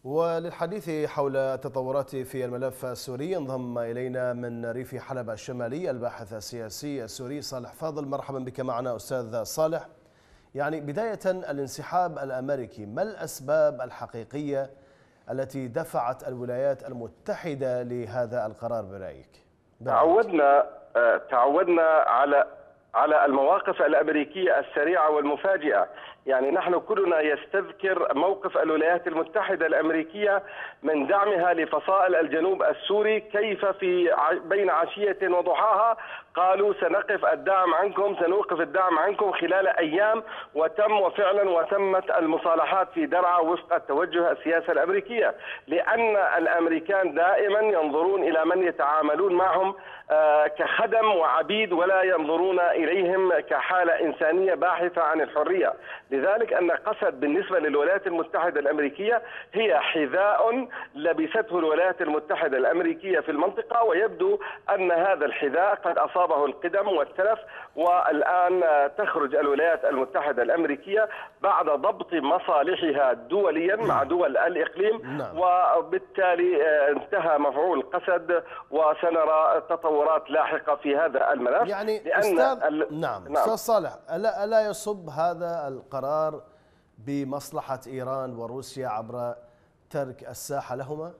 وللحديث حول التطورات في الملف السوري انضم إلينا من ريف حلب الشمالي الباحث السياسي السوري صالح فاضل. مرحبا بك معنا أستاذ صالح. يعني بداية، الانسحاب الأمريكي، ما الأسباب الحقيقية التي دفعت الولايات المتحدة لهذا القرار برأيك؟ تعودنا على المواقف الأمريكية السريعة والمفاجئة. يعني نحن كلنا يستذكر موقف الولايات المتحدة الأمريكية من دعمها لفصائل الجنوب السوري، كيف بين عشية وضحاها قالوا سنوقف الدعم عنكم خلال أيام، وفعلا وتمت المصالحات في درعا وفق التوجه السياسة الأمريكية، لأن الأمريكان دائما ينظرون إلى من يتعاملون معهم كخدم وعبيد، ولا ينظرون إليهم كحالة إنسانية باحثة عن الحرية. لذلك أن قسد بالنسبة للولايات المتحدة الأمريكية هي حذاء لبسته الولايات المتحدة الأمريكية في المنطقة، ويبدو أن هذا الحذاء قد أصابه القدم والتلف، والآن تخرج الولايات المتحدة الأمريكية بعد ضبط مصالحها دوليا مع دول الإقليم، وبالتالي انتهى مفعول قسد، وسنرى تطورات لاحقة في هذا الملف. يعني أستاذ صالح، ألا يصب هذا القرار بمصلحة إيران وروسيا عبر ترك الساحة لهما؟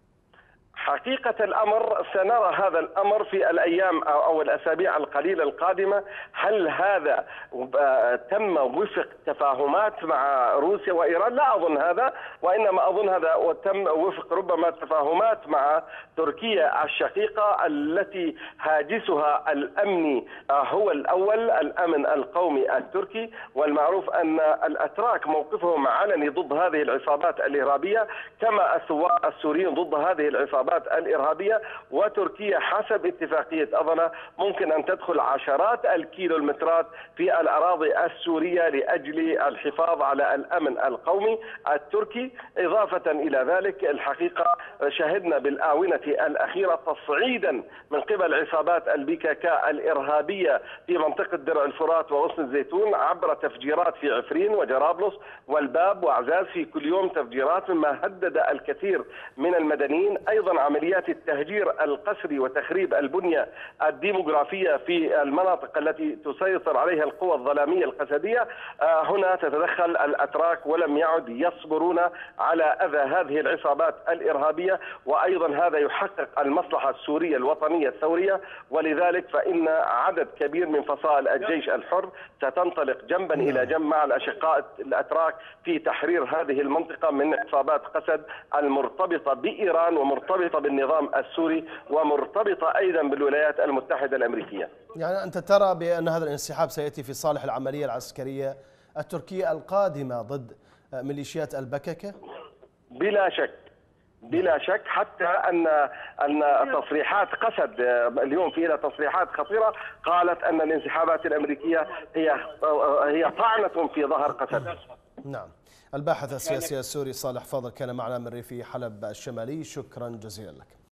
حقيقة الأمر سنرى هذا الأمر في الأيام أو الأسابيع القليلة القادمة. هل هذا تم وفق تفاهمات مع روسيا وإيران؟ لا أظن هذا، وإنما أظن هذا وتم وفق ربما تفاهمات مع تركيا الشقيقة، التي هاجسها الأمني هو الأول، الأمن القومي التركي. والمعروف أن الأتراك موقفهم علني ضد هذه العصابات الإرهابية، كما الثوار السوريين ضد هذه العصابات الإرهابية. وتركيا حسب اتفاقية أضنا ممكن أن تدخل عشرات الكيلومترات في الأراضي السورية لأجل الحفاظ على الأمن القومي التركي. إضافة إلى ذلك، الحقيقة شهدنا بالآونة الأخيرة تصعيدا من قبل عصابات البيكاكا الإرهابية في منطقة درع الفرات وغصن الزيتون عبر تفجيرات في عفرين وجرابلس والباب وعزاز، في كل يوم تفجيرات، مما هدد الكثير من المدنيين. أيضا عمليات التهجير القسري وتخريب البنية الديموغرافية في المناطق التي تسيطر عليها القوى الظلامية القسدية. هنا تتدخل الأتراك، ولم يعد يصبرون على أذى هذه العصابات الإرهابية، وأيضا هذا يحقق المصلحة السورية الوطنية الثورية. ولذلك فإن عدد كبير من فصائل الجيش الحر ستنطلق جنبا إلى جنب مع الأشقاء الأتراك في تحرير هذه المنطقة من عصابات قسد المرتبطة بإيران ومرتبطة بالنظام السوري ومرتبطة أيضا بالولايات المتحدة الأمريكية. يعني أنت ترى بأن هذا الانسحاب سيأتي في صالح العملية العسكرية التركية القادمة ضد ميليشيات البككة؟ بلا شك، حتى أن تصريحات قسد اليوم فيها تصريحات خطيرة، قالت أن الانسحابات الأمريكية هي طعنة في ظهر قسد. نعم. الباحث السياسي السوري صالح فاضل كان معنا من ريف حلب الشمالي، شكرا جزيلا لك.